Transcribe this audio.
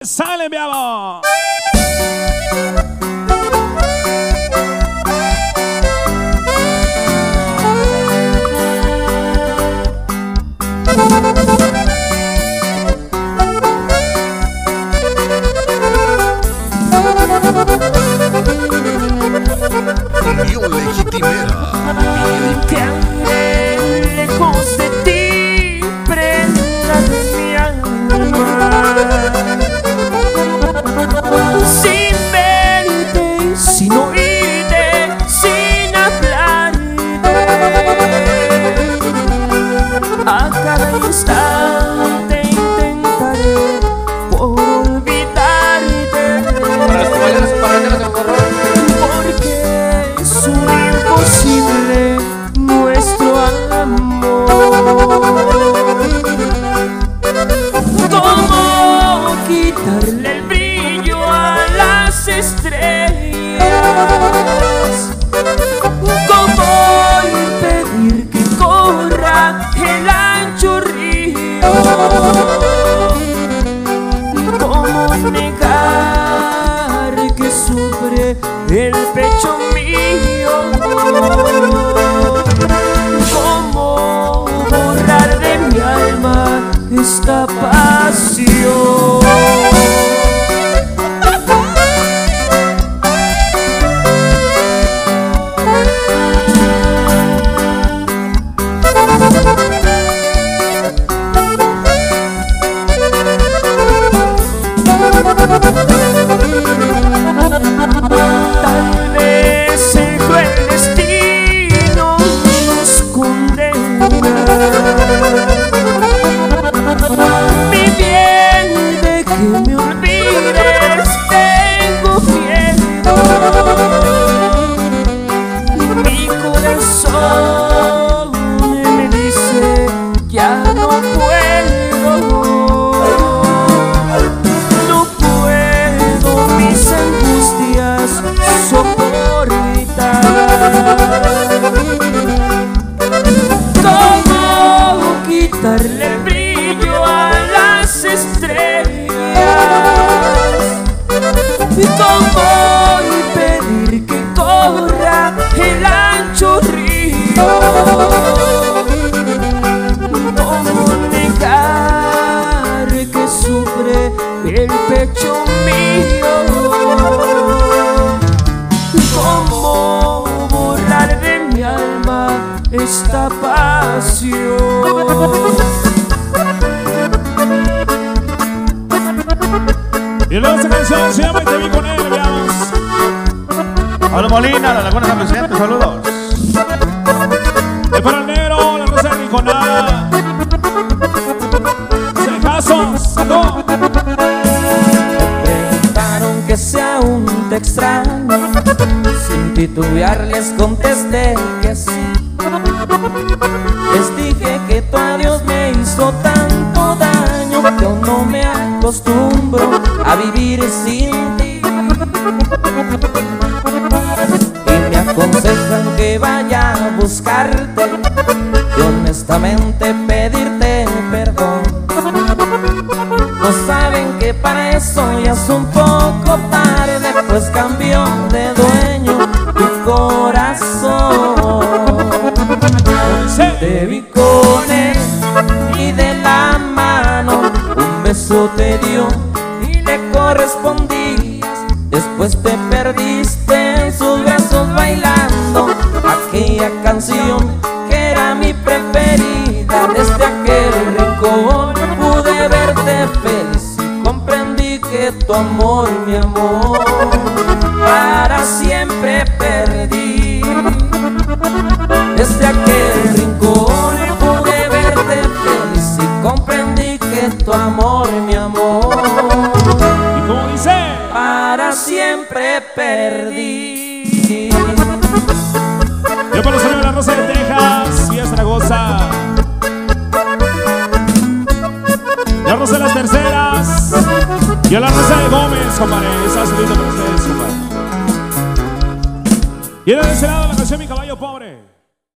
¡Sale, mi amor! Unión Legitimera. Que ande lejos de ti, prenda de mi alma, sin verte y sin oírte, sin hablarte. A cada instante intentaré por olvidarte, porque es un imposible nuestro amor. ¿Cómo quitarle el brillo a las estrellas? ¿Cómo impedir que corra el ancho río? ¿Cómo negar que sufre el pecho mío? ¿Cómo borrar de mi alma esta pasión? Tal vez el cruel destino nos condena. Mi bien, de que me olvides tengo miedo. Mi corazón me dice ya no puedo. No puedo mis angustias soportar. ¿Cómo quitarle el brillo a las estrellas? ¿Cómo impedir que corra el ancho río? ¿Cómo negar que sufre el pecho mío? ¿Cómo borrar de mi alma esta pasión? Y luego esta canción se llama Y te vi con él, veamos. Pablo Molina, La Laguna San Vicente, saludos. De para el negro, la rosa de Rinconada. Cejazo, salud. Preguntaron que si aún te extraño, sin titubear les contesté que sí. Les dije que tu adiós me hizo tanto daño que aún no me acostumbro a vivir sin ti. Y me aconsejan que vaya a buscarte y honestamente pedirte perdón. No saben que para eso ya es un poco tarde, pues cambió de dueño tu corazón. Te vi con él y de la mano un beso te dio y le correspondías. Después te perdiste en sus besos bailando aquella canción que era mi preferida. Desde aquel rincón pude verte feliz y comprendí que tu amor, mi amor, para siempre perdí. Desde aquel rincón pude verte feliz y comprendí que tu amor, mi amor, ¿Y cómo dice? para siempre perdí. Yo para los amigos de la Rosa de Texas y Zaragoza. La Rosa de las Terceras. Y a la Rosa de Gómez, compadre. Esa saludito para ustedes, compadre. Y ahora